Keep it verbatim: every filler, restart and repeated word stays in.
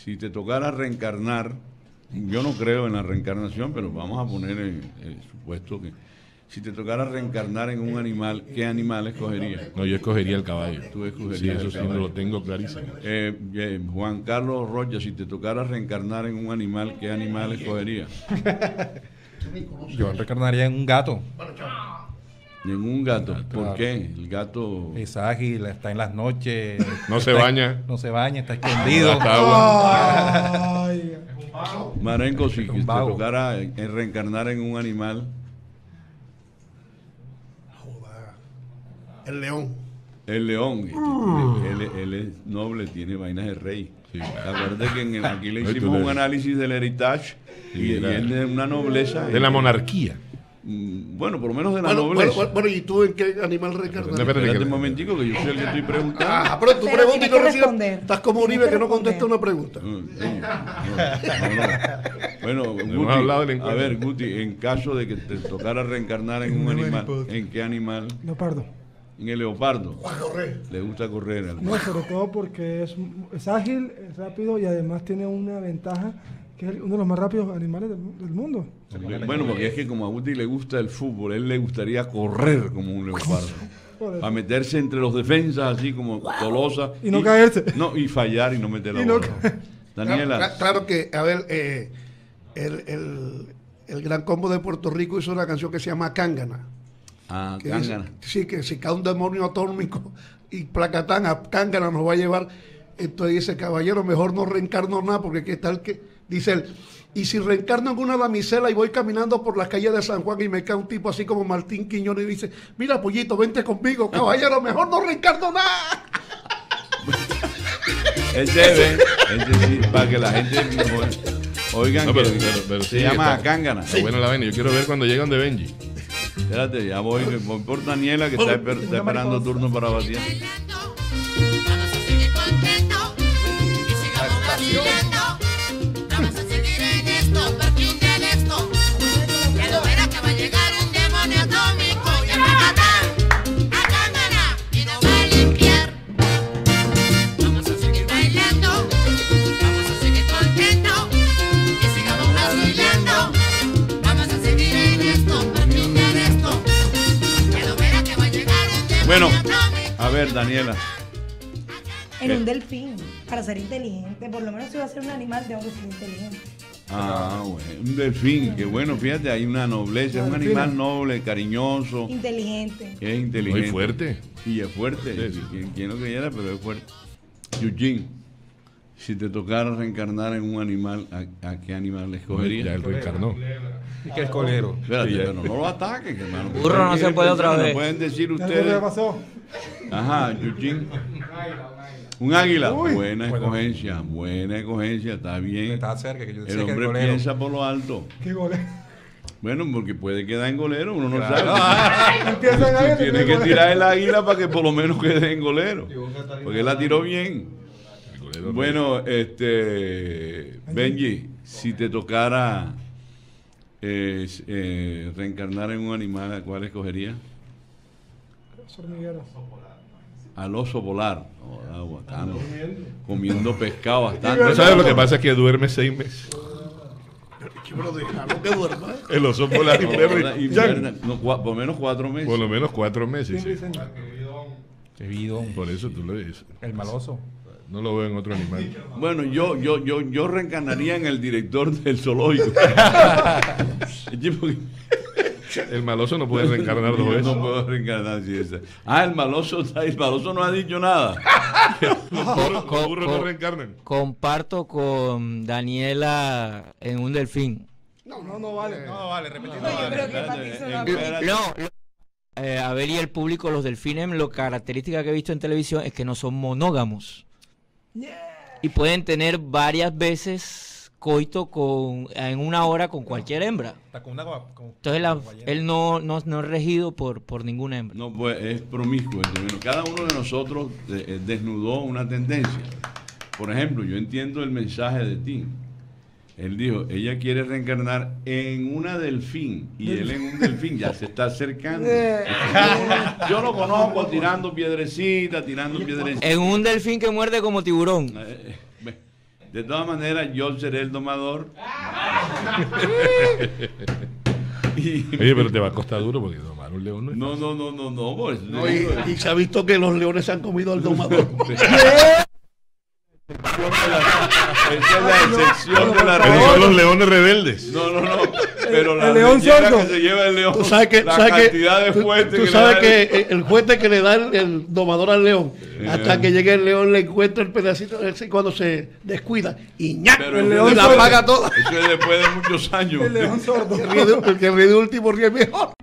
si te tocara reencarnar, yo no creo en la reencarnación, pero vamos a poner el, el supuesto que si te tocara reencarnar en un animal, ¿qué animal escogerías? No, yo escogería el caballo. Tú escogerías Sí, eso el sí caballo. lo tengo clarísimo. Eh, eh, Juan Carlos Rocha, si te tocara reencarnar en un animal, ¿qué animal escogerías? Yo reencarnaría en un gato. En un gato. Claro. ¿Por qué? El gato... Es ágil, está en las noches. No se está- baña. No se baña, está escondido. Gasta agua. Ay, Marenco, si Es un te vago. tocara eh, reencarnar en un animal, joda. El león. el león. Él, él- él es noble, tiene vainas de rey. Sí. Acuérdate que en el- aquí le Ay, tú hicimos le- un análisis del heritage y, Sí, y era- él de una nobleza. De la monarquía. Mm, Bueno, por lo menos de la Bueno, bueno, nobleza. bueno, bueno, ¿y tú en qué animal reencarnarías? No, espérate, Espérate que- un momentico que yo soy el que estoy preguntando. Ah, pero tú Pero preguntas y tienes no que recibes. responder. Estás como Tienes Uribe que que no responder. contesta una pregunta. No, no, no, no. Bueno, Hemos Guti, hablado del a encuentro. ver, Guti, en caso de que te tocara reencarnar en un animal, ¿en qué animal? Leopardo. En el leopardo. A correr. Le gusta correr. al- No, sobre todo porque es, es ágil, es rápido y además tiene una ventaja que es uno de los más rápidos animales del, mu- del mundo. Bueno, porque es que como a Guti le gusta el fútbol, él le gustaría correr como un leopardo. Por eso. Para meterse entre los defensas así como Tolosa. Y no caerse. No, y fallar y no meter la Y no bola. caer. Daniela. Claro, claro que, a ver, eh, el, el, el Gran Combo de Puerto Rico hizo una canción que se llama Cángana. Ah, Que dice- cángana. sí, que si cae un demonio atómico y Placatán a Cángana nos va a llevar. Entonces dice, caballero, mejor no reencarno nada, porque qué tal que, dice él, y si reencarno en una damisela y voy caminando por las calles de San Juan y me cae un tipo así como Martín Quiñones y dice, mira, pollito, vente conmigo, caballero, mejor no reencarno nada. Ese ve, ese sí, para que la gente oigan No, pero- que pero- pero se sí, llama está- cángana. Está buena la vaina. Yo quiero ver cuando llegan de Benji. Espérate, ya voy, voy por Daniela que está, esper- está esperando turno para batir. Vamos a seguir contentos y sigamos vacilando. Vamos a seguir en esto, porque un día de esto ya lo verá que va a llegar un demonio atómico y a matar a cámara y no va a limpiar. Vamos a seguir bailando, vamos a seguir contentos y sigamos vacilando. Vamos a seguir en esto, porque un día de esto ya lo verá que va a llegar un demonio Bueno, atómico. a ver, Daniela. En un delfín, para ser inteligente. Por lo menos si voy a ser un animal, tengo que ser inteligente. Ah, bueno, un delfín, que bueno, fíjate, hay una nobleza, es un animal noble, cariñoso, Inteligente. es inteligente. Muy fuerte. Y es fuerte, Sí, sí. Quien, quien no creyera, pero es fuerte. Eugene, si te tocara reencarnar en un animal, ¿a, a qué animal le escogerías? Ya él reencarnó. Y que el colero. Espérate, Sí, ya. pero no lo ataquen, hermano. Burro no se puede otra Pensando, vez. Pueden decir ¿Ya ustedes. qué pasó? Ajá, Eugene. Un águila. Uy. Buena Bueno. escogencia, buena escogencia, está bien. Está cerca, que yo El sé que el hombre colero. piensa por lo alto. ¿Qué goles? Bueno, porque puede quedar en golero, uno no Claro. sabe. Empiezan ahí. Tú tienes que tirar el águila para que por lo menos quede en golero. Porque él la tiró bien. El golero. Bueno, este Benji, si te tocara eh, eh, reencarnar en un animal, ¿a cuál escogerías? Hormiguero. Al oso polar. Oh, ah, bacano. Comiendo pescado bastante. ¿No sabes lo que pasa? Es que duerme seis meses. Pero déjalo que duerma. El oso polar No, inverna- inverna, no, cua- por lo menos cuatro meses. Por lo menos cuatro meses. Siempre Sí. dicen, Qué bidón. Por eso tú lo dices. El maloso. No lo veo en otro animal. Bueno, yo, yo, yo, yo reencarnaría en el director del zoológico. El maloso no puede reencarnar dos veces. No puedo reencarnar si esa. Ah, el maloso está, el maloso no ha dicho nada. Los burros, los burros no co- reencarnan. Comparto con Daniela en un delfín. No, no, no vale. No, vale, repetido. No, yo creo que para ti eso no Espérate. No, lo- eh, a ver, y el público, los delfines, lo característica que he visto en televisión es que no son monógamos. Y pueden tener varias veces coito con, en una hora con cualquier hembra. Está con una con- Entonces la- con ballena. él no, no, no es regido por, por ninguna hembra. No, pues es promiscuo. Bueno, cada uno de nosotros eh, eh, desnudó una tendencia. Por ejemplo, yo entiendo el mensaje de ti. Él dijo, ella quiere reencarnar en una delfín y él en un delfín ya se está acercando. Yo lo conozco tirando piedrecita, tirando piedrecita. En un delfín que muerde como tiburón. Eh, eh, ve. De todas maneras, yo seré el domador. Y- Oye, pero te va a costar duro porque domar un león no es no, no, no, no, no, pues, No, y, y se ha visto que los leones se han comido al domador. Esa es la excepción de la Esos son los regla. leones rebeldes. No, no, no. Pero El- la el león leyenda sordo. que se lleva el león. Tú sabes que, la sabes que- cantidad de tú- fuentes tú que le sabes da que el- el juguete que le da el, el domador al león, hasta que llegue el león le encuentra el pedacito ese cuando se descuida y ¡ñac! Pero El eso león es la sordo. apaga toda. Eso es después de muchos años. El león sordo. El que ríe de- el que ríe de último ríe mejor.